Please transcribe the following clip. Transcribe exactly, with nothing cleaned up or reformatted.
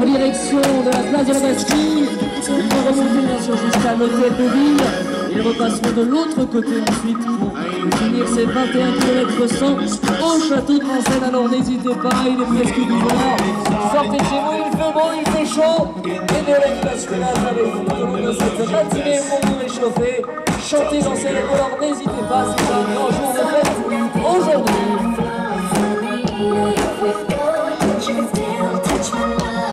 direction de la place de la Bastille. Ils vont remonter bien sûr jusqu'à l'hôtel de ville. Ils repasseront de l'autre côté ensuite pour finir ces vingt et un kilomètres cent au château de Vincennes. Alors n'hésitez pas, il est presque douze heures. Sortez de chez vous, il fait beau, il fait chaud. Et de l'animationnage avec vous tout au long de cette matinée pour vous réchauffer. Chantez, dansez les couleurs, n'hésitez pas, c'est un grand jour de fête.